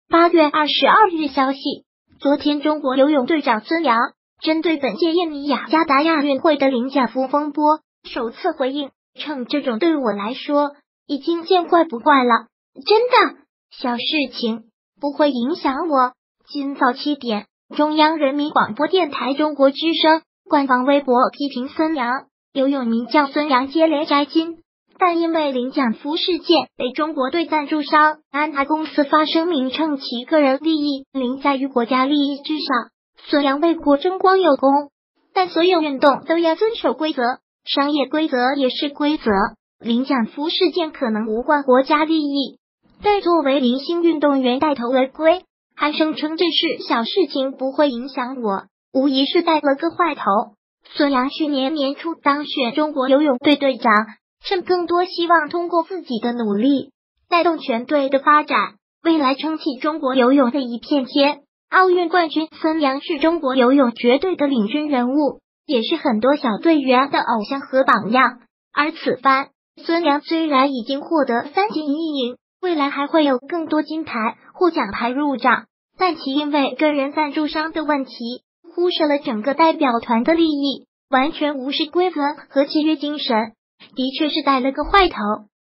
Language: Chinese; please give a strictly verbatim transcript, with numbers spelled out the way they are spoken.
八月二十二日消息，昨天中国游泳队长孙杨针对本届印尼雅加达亚运会的领奖服风波首次回应，称这种对我来说已经见怪不怪了，真的小事情不会影响我。今早七点，中央人民广播电台中国之声官方微博批评孙杨，游泳名将孙杨接连摘金，但因为领奖服事件被中国队赞助商安踏公司发声明称其个人利益凌驾于国家利益之上，孙杨为国争光有功，但所有运动都要遵守规则，商业规则也是规则，领奖服事件可能无关国家利益，但作为明星运动员带头违规，还声称这是小事情不会影响我，无疑是带了个坏头。孙杨去年年初当选中国游泳队队长，甚更多希望通过自己的努力带动全队的发展，未来撑起中国游泳的一片天。奥运冠军孙杨是中国游泳绝对的领军人物，也是很多小队员的偶像和榜样。而此番孙杨虽然已经获得三金一银，未来还会有更多金牌或奖牌入账，但其因为个人赞助商的问题，忽视了整个代表团的利益，完全无视规则和契约精神，的确是带了个坏头。